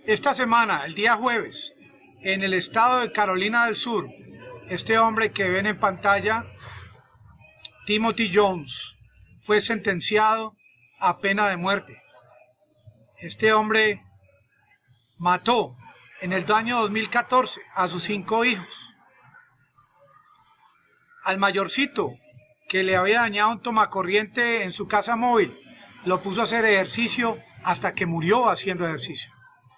Esta semana, el día jueves, en el estado de Carolina del Sur, este hombre que ven en pantalla, Timothy Jones, fue sentenciado a pena de muerte. Este hombre mató en el año 2014 a sus 5 hijos. Al mayorcito, que le había dañado un tomacorriente en su casa móvil, lo puso a hacer ejercicio hasta que murió haciendo ejercicio.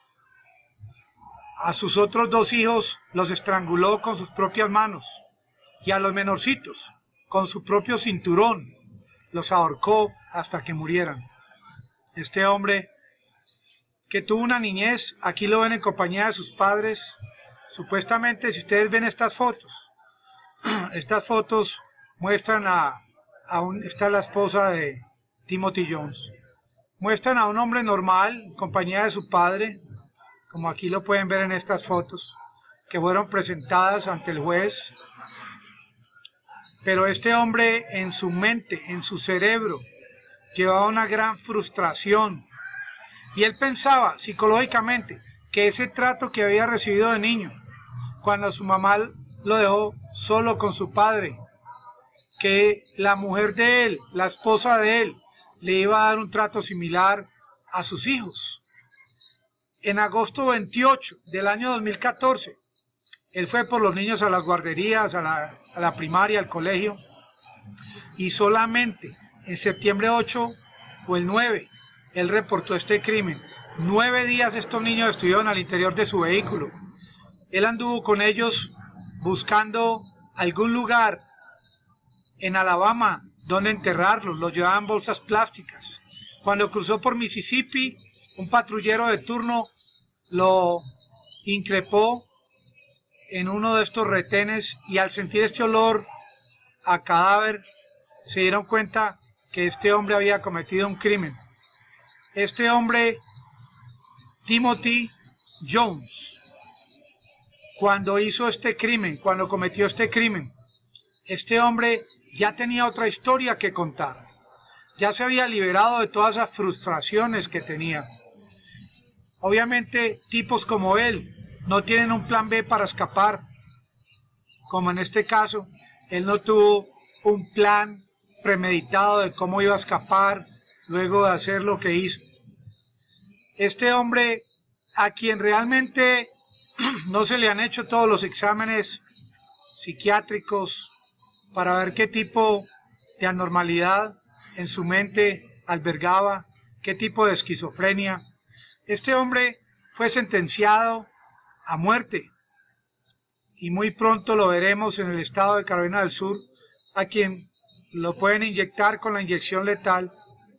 A sus otros 2 hijos los estranguló con sus propias manos, y a los menorcitos, con su propio cinturón, los ahorcó hasta que murieran. Este hombre, que tuvo una niñez, aquí lo ven en compañía de sus padres. Supuestamente, si ustedes ven estas fotos muestran está la esposa de Timothy Jones. Muestran a un hombre normal, en compañía de su padre, como aquí lo pueden ver en estas fotos, que fueron presentadas ante el juez. Pero este hombre, en su mente, en su cerebro, llevaba una gran frustración. Y él pensaba psicológicamente que ese trato que había recibido de niño, cuando su mamá lo dejó solo con su padre, que la mujer de él, la esposa de él, le iba a dar un trato similar a sus hijos. En agosto 28 del año 2014, él fue por los niños a las guarderías, a la primaria, al colegio, y solamente en septiembre 8 o el 9, él reportó este crimen. 9 días estos niños estuvieron al interior de su vehículo. Él anduvo con ellos buscando algún lugar en Alabama donde enterrarlos, los llevaban en bolsas plásticas. Cuando cruzó por Mississippi, un patrullero de turno lo increpó en uno de estos retenes y al sentir este olor a cadáver, se dieron cuenta que este hombre había cometido un crimen. Este hombre, Timothy Jones, cuando hizo este crimen, cuando cometió este crimen, este hombre ya tenía otra historia que contar. Ya se había liberado de todas esas frustraciones que tenía. Obviamente, tipos como él no tienen un plan B para escapar. Como en este caso, él no tuvo un plan premeditado de cómo iba a escapar luego de hacer lo que hizo. Este hombre, a quien realmente no se le han hecho todos los exámenes psiquiátricos para ver qué tipo de anormalidad en su mente albergaba, qué tipo de esquizofrenia. Este hombre fue sentenciado a muerte y muy pronto lo veremos en el estado de Carolina del Sur, a quien lo pueden inyectar con la inyección letal.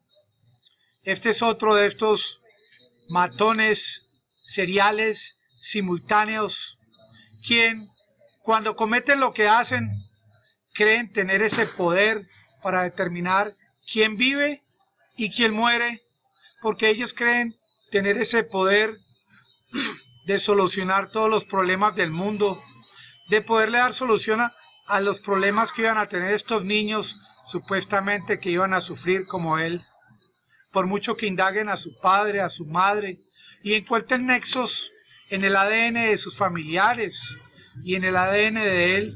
Este es otro de estos matones seriales simultáneos, quien cuando cometen lo que hacen, creen tener ese poder para determinar quién vive y quién muere, porque ellos creen tener ese poder de solucionar todos los problemas del mundo, de poderle dar solución a los problemas que iban a tener estos niños, supuestamente que iban a sufrir como él, por mucho que indaguen a su padre, a su madre, y encuentren nexos en el ADN de sus familiares y en el ADN de él,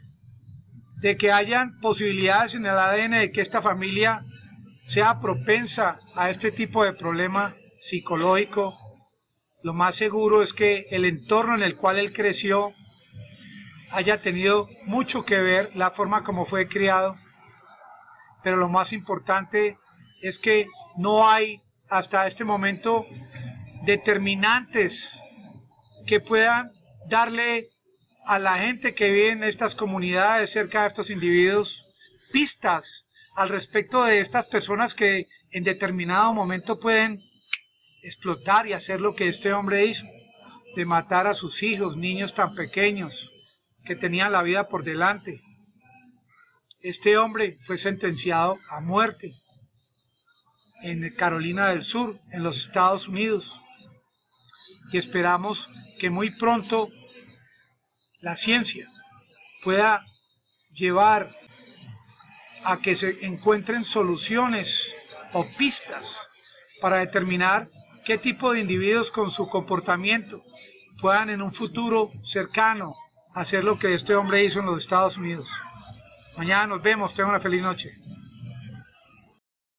de que hayan posibilidades en el ADN de que esta familia sea propensa a este tipo de problema psicológico. Lo más seguro es que el entorno en el cual él creció haya tenido mucho que ver, la forma como fue criado, pero lo más importante es que no hay hasta este momento determinantes que puedan darle a la gente que vive en estas comunidades cerca de estos individuos pistas al respecto de estas personas que en determinado momento pueden explotar y hacer lo que este hombre hizo, de matar a sus hijos, niños tan pequeños que tenían la vida por delante. Este hombre fue sentenciado a muerte en Carolina del Sur, en los Estados Unidos, y esperamos que muy pronto la ciencia pueda llevar a que se encuentren soluciones o pistas para determinar qué tipo de individuos con su comportamiento puedan en un futuro cercano hacer lo que este hombre hizo en los Estados Unidos. Mañana nos vemos, tengan una feliz noche.